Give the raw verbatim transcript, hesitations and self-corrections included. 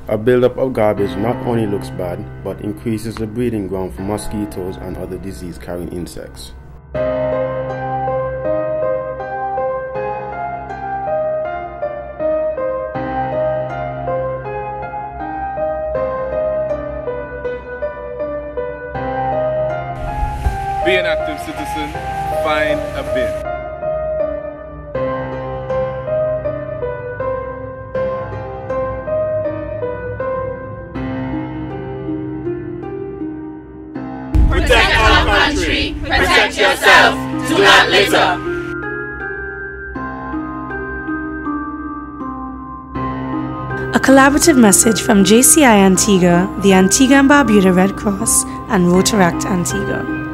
A buildup of garbage not only looks bad, but increases the breeding ground for mosquitoes and other disease-carrying insects. Be an active citizen, find a bin. Protect our country, protect yourself, do not litter. A collaborative message from J C I Antigua, the Antigua and Barbuda Red Cross, and Rotaract Antigua.